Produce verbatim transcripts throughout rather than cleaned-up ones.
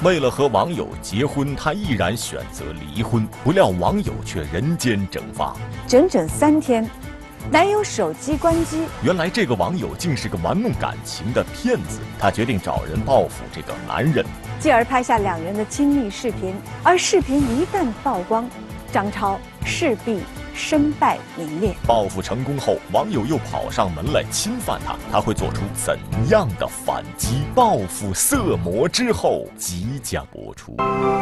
为了和网友结婚，她毅然选择离婚，不料网友却人间蒸发。 整整三天，男友手机关机。 原来这个网友竟是个玩弄感情的骗子，她决定找人报复这个男人， 继而拍下两人的亲密视频。而视频一旦曝光，张超势必身败名裂。 报复成功后，网友又跑上门来侵犯她，她会做出怎样的反击？报复色魔之后即将播出。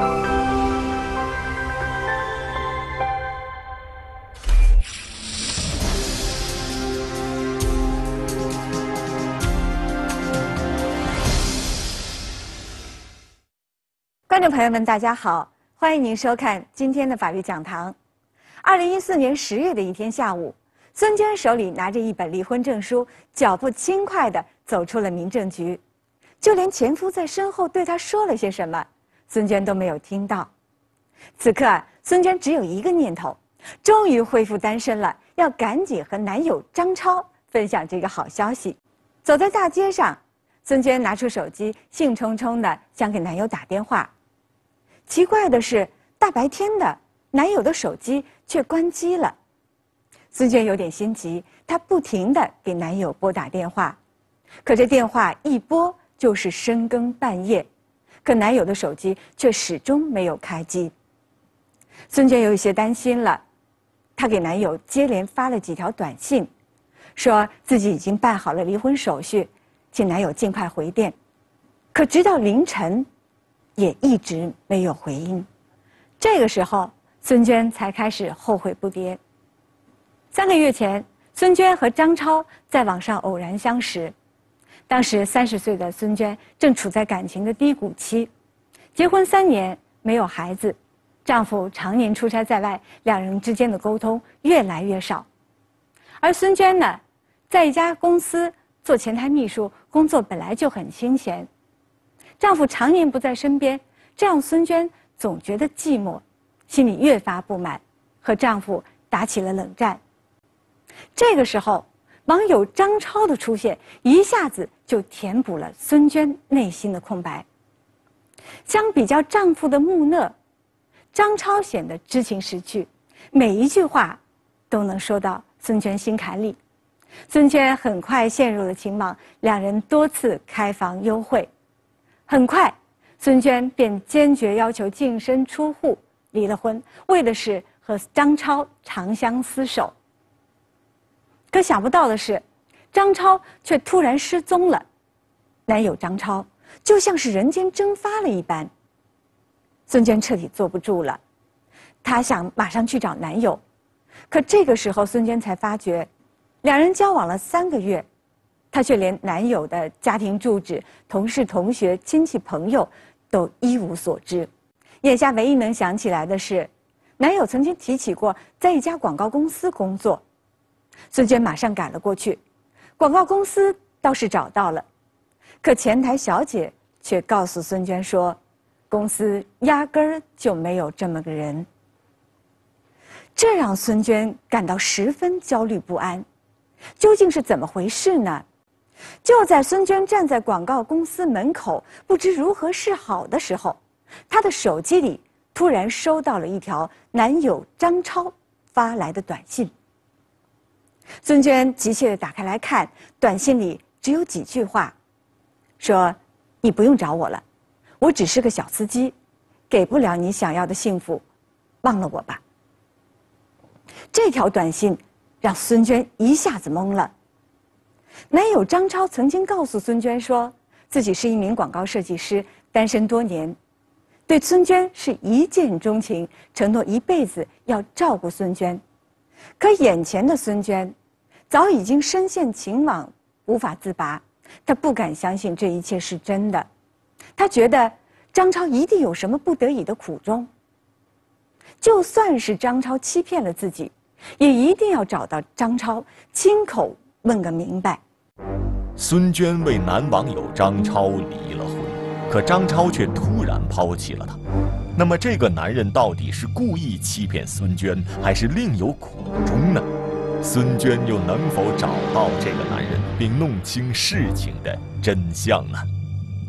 观众朋友们，大家好，欢迎您收看今天的法律讲堂。二零一四年十月的一天下午，孙娟手里拿着一本离婚证书，脚步轻快地走出了民政局，就连前夫在身后对她说了些什么，孙娟都没有听到。此刻啊，孙娟只有一个念头，终于恢复单身了，要赶紧和男友张超分享这个好消息。走在大街上，孙娟拿出手机，兴冲冲地想给男友打电话。奇怪的是，大白天的，男友的手机却关机了。孙娟有点心急，她不停地给男友拨打电话，可这电话一拨就是深更半夜，可男友的手机却始终没有开机。孙娟有一些担心了，她给男友接连发了几条短信，说自己已经办好了离婚手续，请男友尽快回电。可直到凌晨，也一直没有回音。这个时候，孙娟才开始后悔不迭。三个月前，孙娟和张超在网上偶然相识，当时三十岁的孙娟正处在感情的低谷期，结婚三年没有孩子，丈夫常年出差在外，两人之间的沟通越来越少。而孙娟呢，在一家公司做前台秘书，工作本来就很清闲，丈夫常年不在身边，这让孙娟总觉得寂寞，心里越发不满，和丈夫打起了冷战。这个时候，网友张超的出现一下子就填补了孙娟内心的空白。相比较丈夫的木讷，张超显得知情识趣，每一句话都能说到孙娟心坎里。孙娟很快陷入了情网，两人多次开房幽会。很快，孙娟便坚决要求净身出户，离了婚，为的是和张超长相厮守。可想不到的是，张超却突然失踪了。男友张超就像是人间蒸发了一般。孙娟彻底坐不住了，她想马上去找男友。可这个时候，孙娟才发觉，两人交往了三个月，她却连男友的家庭住址、同事、同学、亲戚、朋友都一无所知。眼下唯一能想起来的是，男友曾经提起过在一家广告公司工作。孙娟马上赶了过去，广告公司倒是找到了，可前台小姐却告诉孙娟说，公司压根儿就没有这么个人。这让孙娟感到十分焦虑不安，究竟是怎么回事呢？就在孙娟站在广告公司门口，不知如何是好的时候，她的手机里突然收到了一条男友张超发来的短信。孙娟急切地打开来看，短信里只有几句话，说：“你不用找我了，我只是个小司机，给不了你想要的幸福，忘了我吧。”这条短信让孙娟一下子懵了。男友张超曾经告诉孙娟说，自己是一名广告设计师，单身多年，对孙娟是一见钟情，承诺一辈子要照顾孙娟。可眼前的孙娟早已经深陷情网，无法自拔。她不敢相信这一切是真的，她觉得张超一定有什么不得已的苦衷。就算是张超欺骗了自己，也一定要找到张超，亲口问个明白。 孙娟为男网友张超离了婚，可张超却突然抛弃了她。那么这个男人到底是故意欺骗孙娟，还是另有苦衷呢？孙娟又能否找到这个男人，并弄清事情的真相呢？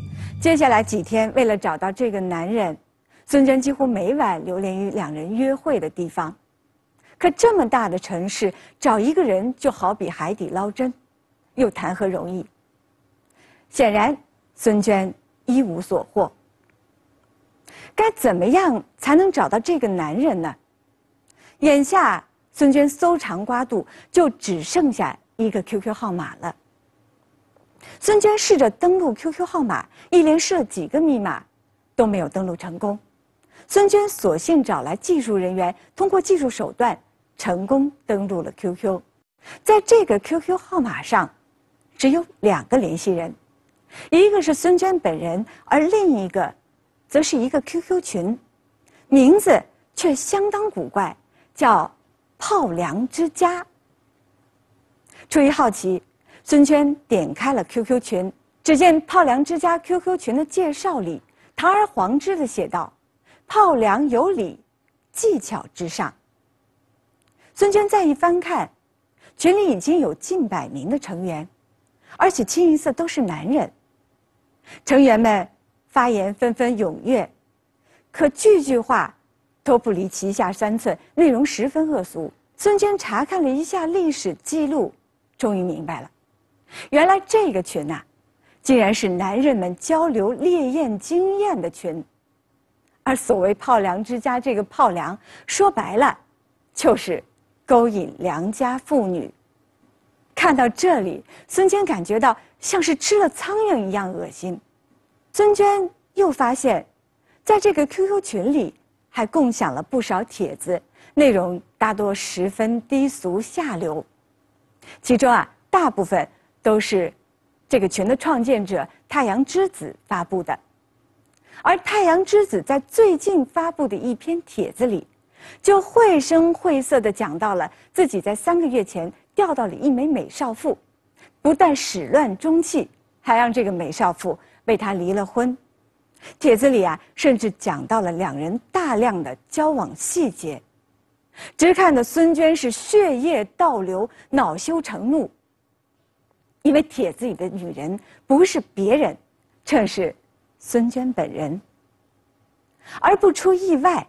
接下来几天，为了找到这个男人，孙娟几乎每晚流连于两人约会的地方。可这么大的城市，找一个人就好比海底捞针，又谈何容易？显然，孙娟一无所获。该怎么样才能找到这个男人呢？眼下，孙娟搜肠刮肚，就只剩下一个 Q Q 号码了。孙娟试着登录 Q Q 号码，一连试了几个密码，都没有登录成功。孙娟索性找来技术人员，通过技术手段成功登录了 Q Q。在这个 Q Q 号码上，只有两个联系人，一个是孙娟本人，而另一个，则是一个 Q Q 群，名字却相当古怪，叫“泡凉之家”。出于好奇，孙娟点开了 Q Q 群，只见“泡凉之家” Q Q 群的介绍里堂而皇之地写道：“泡凉有礼，技巧之上。”孙娟再一翻看，群里已经有近百名的成员，而且清一色都是男人。成员们发言纷纷踊跃，可句句话都不离其下三寸，内容十分恶俗。孙娟查看了一下历史记录，终于明白了，原来这个群啊，竟然是男人们交流猎艳经验的群。而所谓泡凉之家，这个泡凉说白了就是勾引良家妇女。看到这里，孙娟感觉到像是吃了苍蝇一样恶心。孙娟又发现，在这个 Q Q 群里还共享了不少帖子，内容大多十分低俗下流，其中啊，大部分都是这个群的创建者太阳之子发布的。而太阳之子在最近发布的一篇帖子里，就绘声绘色地讲到了自己在三个月前钓到了一枚美少妇，不但始乱终弃，还让这个美少妇为他离了婚。帖子里啊，甚至讲到了两人大量的交往细节，直看的孙娟是血液倒流，恼羞成怒。因为帖子里的女人不是别人，正是孙娟本人。而不出意外，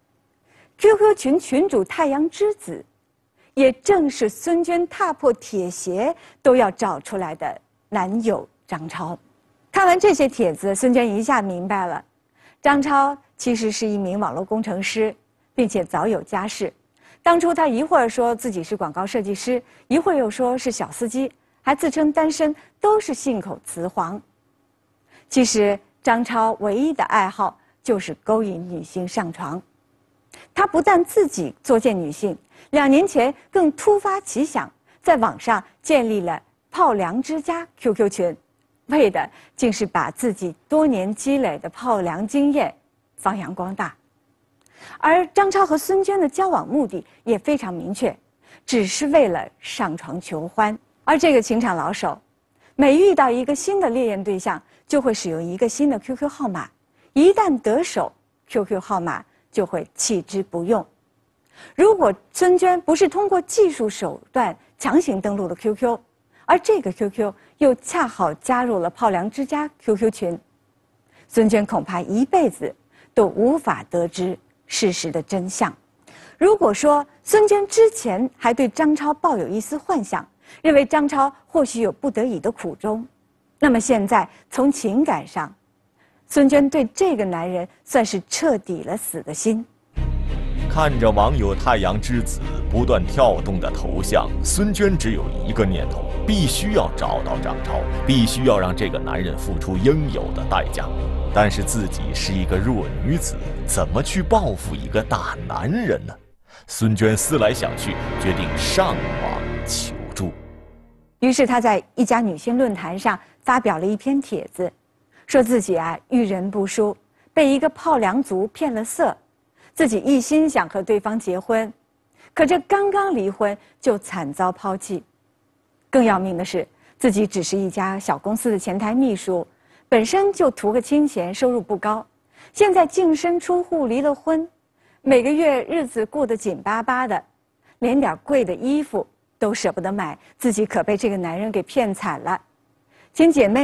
Q Q 群群主太阳之子，也正是孙娟踏破铁鞋都要找出来的男友张超。看完这些帖子，孙娟一下明白了，张超其实是一名网络工程师，并且早有家室。当初他一会儿说自己是广告设计师，一会儿又说是小司机，还自称单身，都是信口雌黄。其实张超唯一的爱好就是勾引女性上床。他不但自己作践女性，两年前更突发奇想，在网上建立了泡凉之家 Q Q 群，为的竟是把自己多年积累的泡凉经验发扬光大。而张超和孙娟的交往目的也非常明确，只是为了上床求欢。而这个情场老手，每遇到一个新的猎艳对象，就会使用一个新的 Q Q 号码，一旦得手 ，Q Q 号码就会弃之不用。如果孙娟不是通过技术手段强行登录了 Q Q， 而这个 Q Q 又恰好加入了泡凉之家 Q Q 群，孙娟恐怕一辈子都无法得知事实的真相。如果说孙娟之前还对张超抱有一丝幻想，认为张超或许有不得已的苦衷，那么现在从情感上，孙娟对这个男人算是彻底了死的心。 看着网友太阳之子不断跳动的头像，孙娟只有一个念头：必须要找到张超，必须要让这个男人付出应有的代价。但是自己是一个弱女子，怎么去报复一个大男人呢？孙娟思来想去，决定上网求助。 于是她在一家女性论坛上发表了一篇帖子，说自己啊遇人不淑，被一个泡凉族骗了色，自己一心想和对方结婚，可这刚刚离婚就惨遭抛弃。更要命的是，自己只是一家小公司的前台秘书，本身就图个清闲，收入不高，现在净身出户离了婚，每个月日子过得紧巴巴的，连点贵的衣服都舍不得买，自己可被这个男人给骗惨了。请姐妹们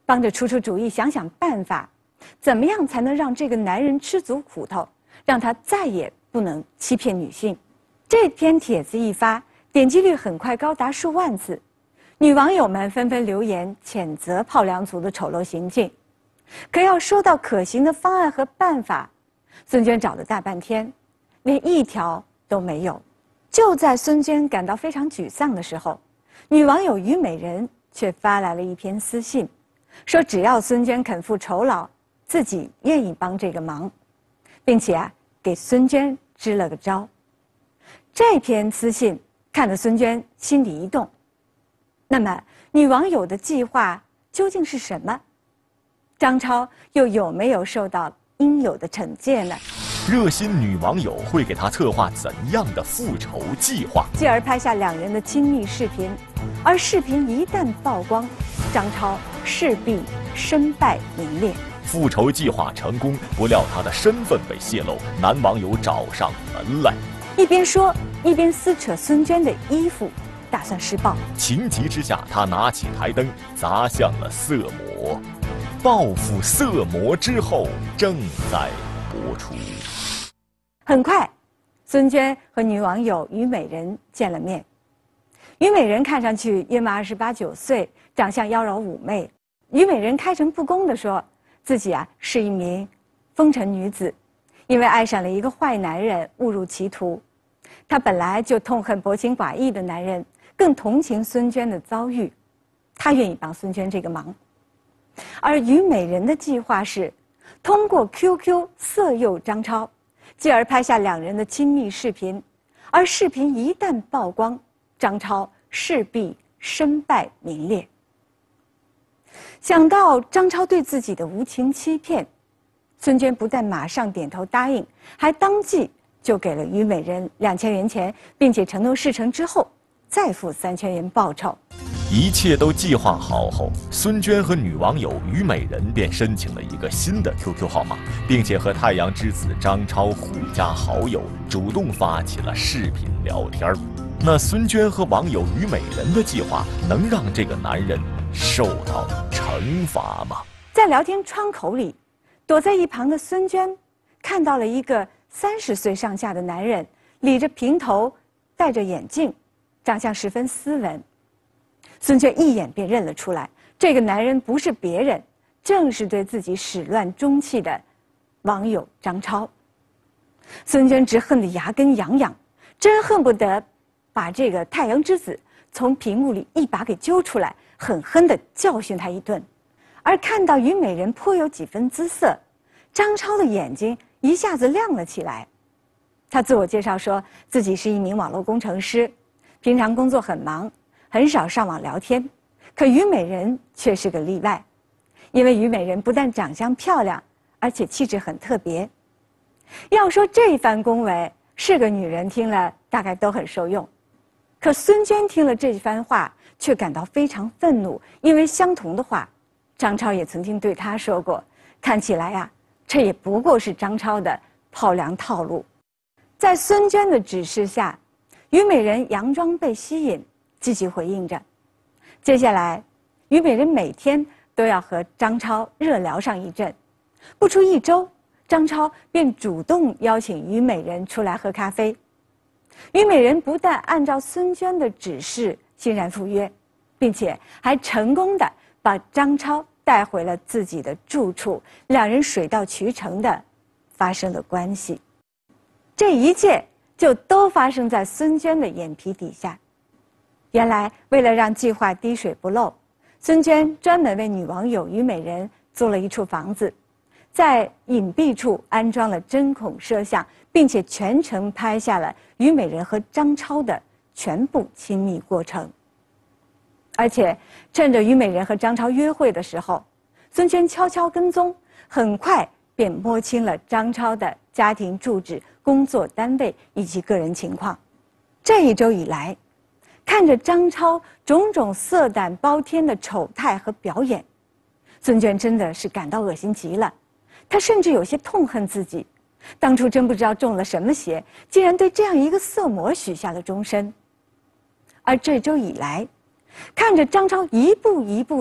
帮着出出主意，想想办法，怎么样才能让这个男人吃足苦头，让他再也不能欺骗女性。这篇帖子一发，点击率很快高达数万次，女网友们纷纷留言谴责炮梁族的丑陋行径。可要说到可行的方案和办法，孙娟找了大半天，连一条都没有。就在孙娟感到非常沮丧的时候，女网友虞美人却发来了一篇私信，说只要孙娟肯付酬劳，自己愿意帮这个忙，并且啊给孙娟支了个招。这篇私信看得孙娟心里一动。那么女网友的计划究竟是什么？张超又有没有受到应有的惩戒呢？ 热心女网友会给他策划怎样的复仇计划？ 继而拍下两人的亲密视频，而视频一旦曝光，张超势必身败名裂。 复仇计划成功，不料他的身份被泄露，男网友找上门来。 一边说，一边撕扯孙娟的衣服，打算施暴。 情急之下，他拿起台灯砸向了色魔。报复色魔之后正在播出。 很快，孙娟和女网友虞美人见了面。虞美人看上去约莫二十八九岁，长相妖娆妩媚。虞美人开诚布公地说，自己啊是一名风尘女子，因为爱上了一个坏男人，误入歧途。她本来就痛恨薄情寡义的男人，更同情孙娟的遭遇，她愿意帮孙娟这个忙。而虞美人的计划是通过 Q Q 色诱张超，继而拍下两人的亲密视频，而视频一旦曝光，张超势必身败名裂。想到张超对自己的无情欺骗，孙娟不但马上点头答应，还当即就给了虞美人两千元钱，并且承诺事成之后再付三千元报酬。 一切都计划好后，孙娟和女网友虞美人便申请了一个新的 Q Q 号码，并且和太阳之子张超互加好友，主动发起了视频聊天。那孙娟和网友虞美人的计划能让这个男人受到惩罚吗？ 在聊天窗口里，躲在一旁的孙娟看到了一个三十岁上下的男人，理着平头，戴着眼镜，长相十分斯文。孙娟一眼便认了出来，这个男人不是别人，正是对自己始乱终弃的网友张超。孙娟直恨得牙根痒痒，真恨不得把这个太阳之子从屏幕里一把给揪出来，狠狠地教训他一顿。而看到虞美人颇有几分姿色，张超的眼睛一下子亮了起来。他自我介绍说自己是一名网络工程师，平常工作很忙，很少上网聊天。可虞美人却是个例外，因为虞美人不但长相漂亮，而且气质很特别。要说这番恭维，是个女人听了大概都很受用。可孙娟听了这番话，却感到非常愤怒，因为相同的话，张超也曾经对她说过。看起来呀、啊，这也不过是张超的炮梁套路。在孙娟的指示下，虞美人佯装被吸引，积极回应着。接下来，虞美人每天都要和张超热聊上一阵。不出一周，张超便主动邀请虞美人出来喝咖啡。虞美人不但按照孙娟的指示欣然赴约，并且还成功的把张超带回了自己的住处，两人水到渠成的发生了关系。这一切就都发生在孙娟的眼皮底下。原来为了让计划滴水不漏，孙娟专门为女网友虞美人租了一处房子，在隐蔽处安装了针孔摄像，并且全程拍下了虞美人和张超的全部亲密过程。而且趁着虞美人和张超约会的时候，孙娟悄悄跟踪，很快便摸清了张超的家庭住址、工作单位以及个人情况。这一周以来，看着张超种种色胆包天的丑态和表演，孙娟真的是感到恶心极了。她甚至有些痛恨自己，当初真不知道中了什么邪，竟然对这样一个色魔许下了终身。而这周以来，看着张超一步一步地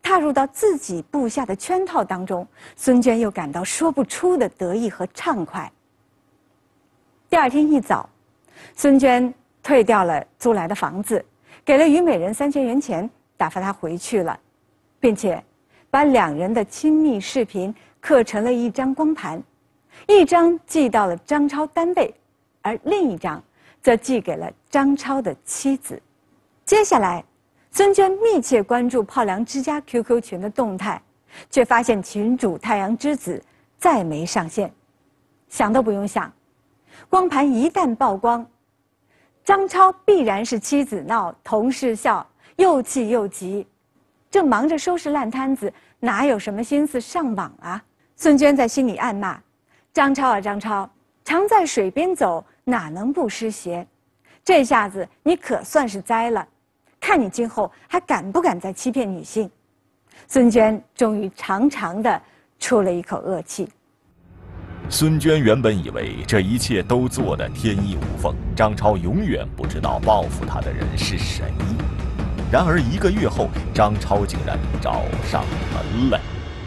踏入到自己部下的圈套当中，孙坚又感到说不出的得意和畅快。第二天一早，孙坚退掉了租来的房子，给了虞美人三千元钱，打发他回去了，并且把两人的亲密视频刻成了一张光盘，一张寄到了张超单位，而另一张则寄给了张超的妻子。接下来，孙坚密切关注炮粮之家 Q Q 群的动态，却发现群主太阳之子再没上线。想都不用想，光盘一旦曝光，张超必然是妻子闹，同事笑，又气又急，正忙着收拾烂摊子，哪有什么心思上网啊？孙坚在心里暗骂：张超啊张超，常在水边走，哪能不湿鞋？这下子你可算是栽了，看你今后还敢不敢再欺骗女性？孙坚终于长长的出了一口恶气。 孙坚原本以为这一切都做得天衣无缝，张超永远不知道报复他的人是谁。然而一个月后，张超竟然找上门来。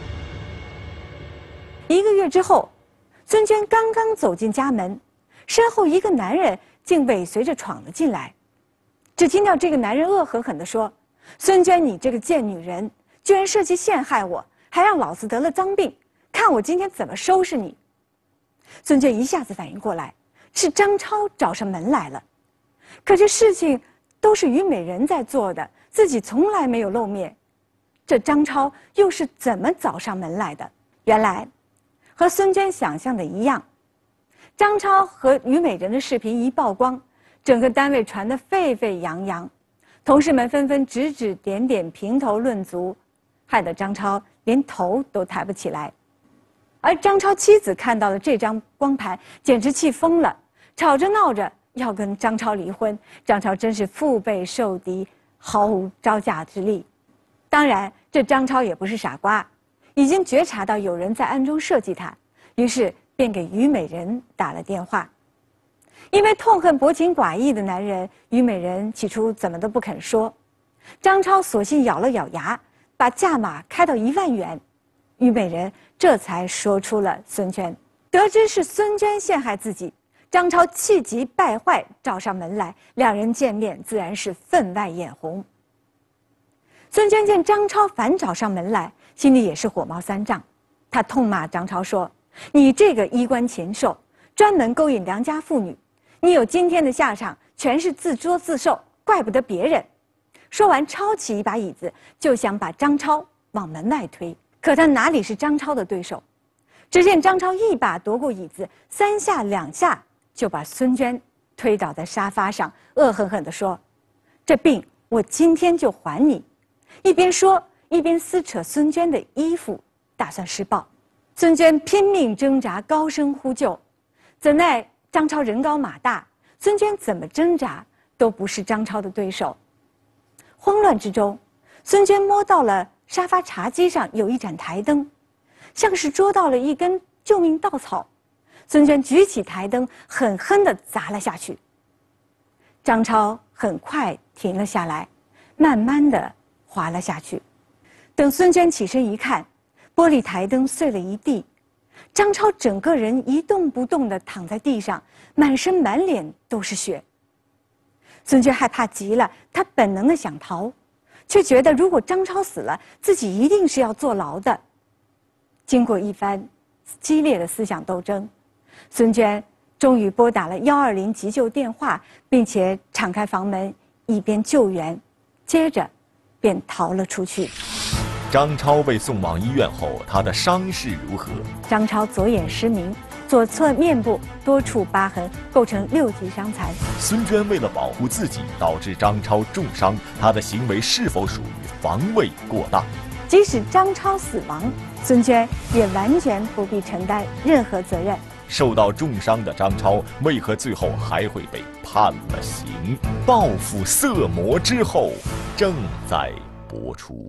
一个月之后，孙坚刚刚走进家门，身后一个男人竟尾随着闯了进来。只听到这个男人恶狠狠地说：“孙坚，你这个贱女人，居然设计陷害我，还让老子得了脏病，看我今天怎么收拾你！”孙坚一下子反应过来，是张超找上门来了。可这事情都是虞美人在做的，自己从来没有露面，这张超又是怎么找上门来的？原来，和孙坚想象的一样，张超和虞美人的视频一曝光，整个单位传得沸沸扬扬，同事们纷纷指指点点，评头论足，害得张超连头都抬不起来。而张超妻子看到了这张光盘，简直气疯了，吵着闹着要跟张超离婚。张超真是腹背受敌，毫无招架之力。当然，这张超也不是傻瓜，已经觉察到有人在暗中设计他，于是便给虞美人打了电话。因为痛恨薄情寡义的男人，虞美人起初怎么都不肯说。张超索性咬了咬牙，把价码开到一万元。虞美人这才说出了孙坚。得知是孙坚陷害自己，张超气急败坏，找上门来。两人见面，自然是分外眼红。孙坚见张超反找上门来，心里也是火冒三丈。他痛骂张超说：“你这个衣冠禽兽，专门勾引良家妇女，你有今天的下场，全是自作自受，怪不得别人。”说完，抄起一把椅子，就想把张超往门外推。可他哪里是张超的对手？只见张超一把夺过椅子，三下两下就把孙坚推倒在沙发上，恶狠狠地说：“这病我今天就还你！”一边说，一边撕扯孙坚的衣服，打算施暴。孙坚拼命挣扎，高声呼救，怎奈张超人高马大，孙坚怎么挣扎都不是张超的对手。慌乱之中，孙坚摸到了沙发茶几上有一盏台灯，像是捉到了一根救命稻草。孙坚举起台灯，狠狠地砸了下去。张超很快停了下来，慢慢地滑了下去。等孙坚起身一看，玻璃台灯碎了一地，张超整个人一动不动地躺在地上，满身满脸都是血。孙坚害怕极了，他本能地想逃，却觉得如果张超死了，自己一定是要坐牢的。经过一番激烈的思想斗争，孙坚终于拨打了一二零急救电话，并且敞开房门，一边救援，接着便逃了出去。 张超被送往医院后，他的伤势如何？ 张超左眼失明，左侧面部多处疤痕，构成六级伤残。 孙坚为了保护自己，导致张超重伤，他的行为是否属于防卫过当？ 即使张超死亡，孙坚也完全不必承担任何责任。 受到重伤的张超为何最后还会被判了刑？报复色魔之后正在播出。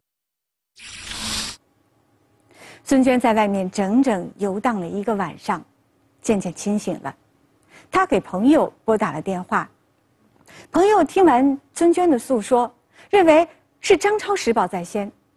孙坚在外面整整游荡了一个晚上，渐渐清醒了。他给朋友拨打了电话，朋友听完孙坚的诉说，认为是张超施暴在先。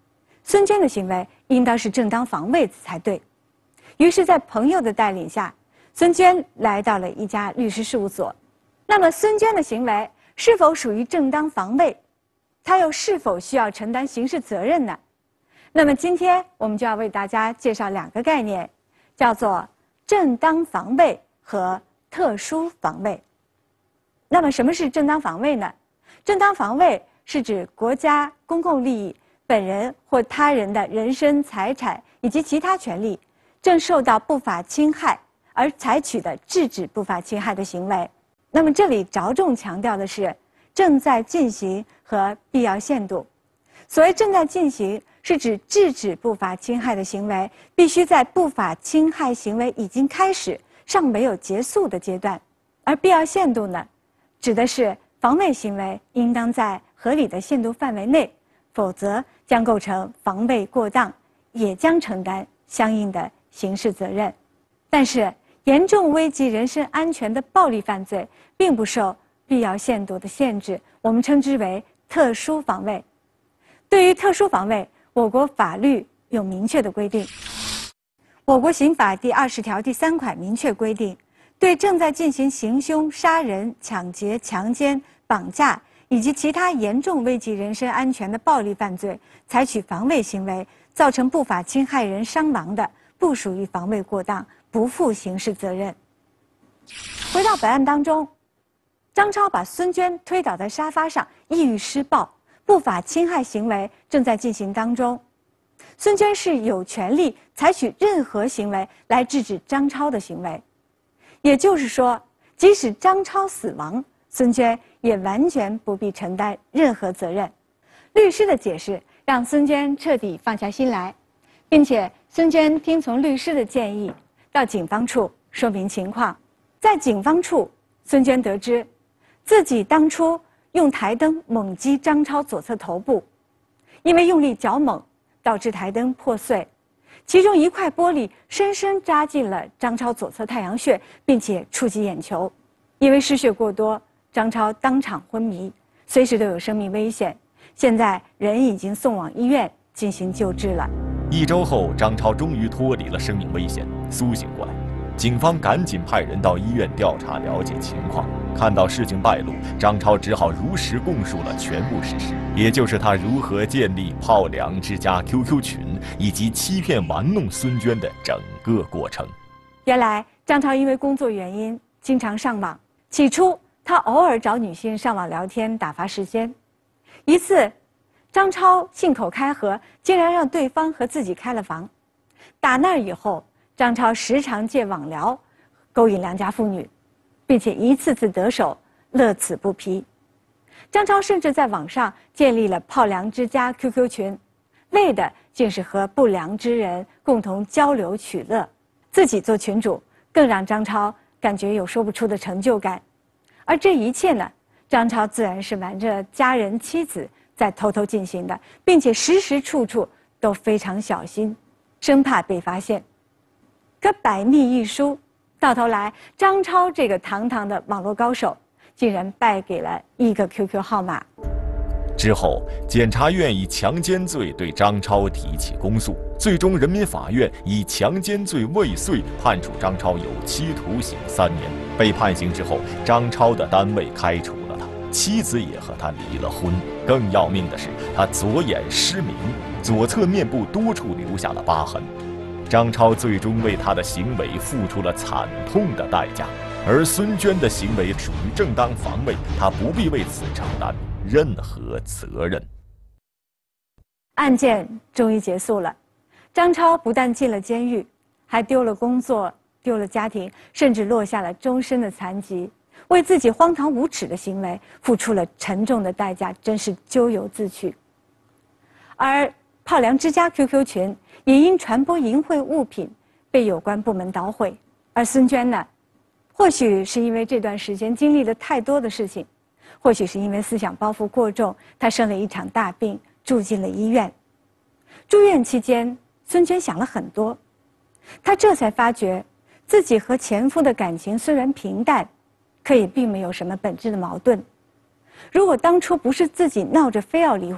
孙坚的行为应当是正当防卫才对。于是，在朋友的带领下，孙坚来到了一家律师事务所。那么，孙坚的行为是否属于正当防卫？他又是否需要承担刑事责任呢？那么，今天我们就要为大家介绍两个概念，叫做正当防卫和特殊防卫。那么，什么是正当防卫呢？正当防卫是指国家、公共利益、本人或他人的人身、财产以及其他权利正受到不法侵害而采取的制止不法侵害的行为。那么这里着重强调的是正在进行和必要限度。所谓正在进行，是指制止不法侵害的行为必须在不法侵害行为已经开始、尚没有结束的阶段；而必要限度呢，指的是防卫行为应当在合理的限度范围内，否则将构成防卫过当，也将承担相应的刑事责任。但是，严重危及人身安全的暴力犯罪并不受必要限度的限制，我们称之为特殊防卫。对于特殊防卫，我国法律有明确的规定。我国刑法第二十条第三款明确规定，对正在进行行凶、杀人、抢劫、强奸、绑架以及其他严重危及人身安全的暴力犯罪，采取防卫行为，造成不法侵害人伤亡的，不属于防卫过当，不负刑事责任。回到本案当中，张超把孙娟推倒在沙发上，意欲施暴，不法侵害行为正在进行当中。孙娟是有权利采取任何行为来制止张超的行为，也就是说，即使张超死亡，孙娟也完全不必承担任何责任。律师的解释让孙娟彻底放下心来，并且孙娟听从律师的建议，到警方处说明情况。在警方处，孙娟得知自己当初用台灯猛击张超左侧头部，因为用力较猛，导致台灯破碎，其中一块玻璃深深扎进了张超左侧太阳穴，并且触及眼球。因为失血过多，张超当场昏迷，随时都有生命危险。现在人已经送往医院进行救治了。 一周后，张超终于脱离了生命危险，苏醒过来。警方赶紧派人到医院调查了解情况。看到事情败露，张超只好如实供述了全部事实，也就是他如何建立炮粮之家 Q Q 群，以及欺骗玩弄孙娟的整个过程。 原来张超因为工作原因经常上网，起初他偶尔找女性上网聊天打发时间。一次，张超信口开河，竟然让对方和自己开了房。打那以后，张超时常借网聊勾引良家妇女，并且一次次得手，乐此不疲。张超甚至在网上建立了炮粮之家 Q Q 群，为的竟是和不良之人共同交流取乐。自己做群主，更让张超感觉有说不出的成就感。而这一切呢，张超自然是瞒着家人妻子在偷偷进行的，并且时时处处都非常小心，生怕被发现。可百密一疏，到头来，张超这个堂堂的网络高手，竟然败给了一个 Q Q 号码。 之后，检察院以强奸罪对张超提起公诉，最终人民法院以强奸罪未遂判处张超有期徒刑三年。被判刑之后，张超的单位开除了他，妻子也和他离了婚。更要命的是，他左眼失明，左侧面部多处留下了疤痕。张超最终为他的行为付出了惨痛的代价，而孙娟的行为属于正当防卫，他不必为此承担任何责任。 案件终于结束了，张超不但进了监狱，还丢了工作，丢了家庭，甚至落下了终身的残疾，为自己荒唐无耻的行为付出了沉重的代价，真是咎由自取。而炮粮之家 Q Q 群也因传播淫秽物品被有关部门捣毁。而孙娟呢，或许是因为这段时间经历了太多的事情，或许是因为思想包袱过重，她生了一场大病，住进了医院。住院期间，孙娟想了很多，她这才发觉自己和前夫的感情虽然平淡，可也并没有什么本质的矛盾。如果当初不是自己闹着非要离婚，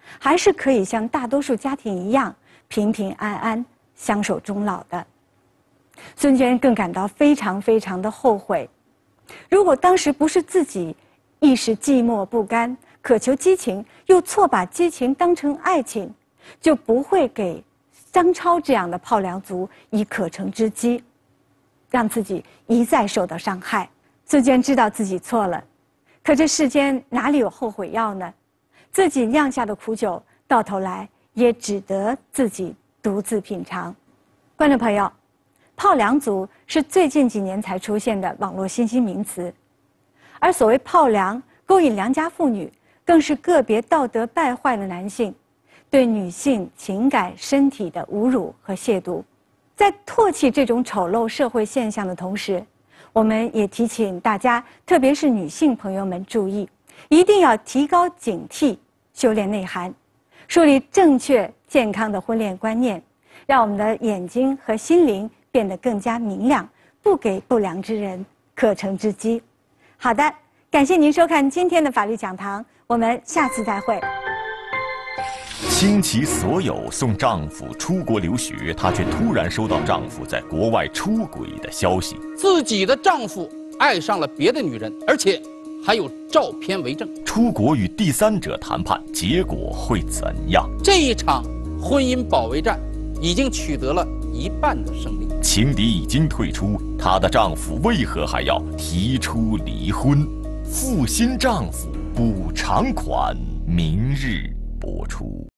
还是可以像大多数家庭一样平平安安相守终老的。孙娟更感到非常非常的后悔，如果当时不是自己一时寂寞不甘，渴求激情，又错把激情当成爱情，就不会给张超这样的炮梁族以可乘之机，让自己一再受到伤害。孙娟知道自己错了，可这世间哪里有后悔药呢？自己酿下的苦酒，到头来也只得自己独自品尝。观众朋友，炮梁族是最近几年才出现的网络新兴名词，而所谓炮梁，勾引良家妇女，更是个别道德败坏的男性对女性情感、身体的侮辱和亵渎。在唾弃这种丑陋社会现象的同时，我们也提醒大家，特别是女性朋友们注意，一定要提高警惕，修炼内涵，树立正确健康的婚恋观念，让我们的眼睛和心灵变得更加明亮，不给不良之人可乘之机。好的，感谢您收看今天的法律讲堂，我们下次再会。 倾其所有送丈夫出国留学，她却突然收到丈夫在国外出轨的消息。 自己的丈夫爱上了别的女人，而且还有照片为证。 出国与第三者谈判，结果会怎样？ 这一场婚姻保卫战已经取得了一半的胜利。 情敌已经退出，她的丈夫为何还要提出离婚？负心丈夫补偿款，明日播出。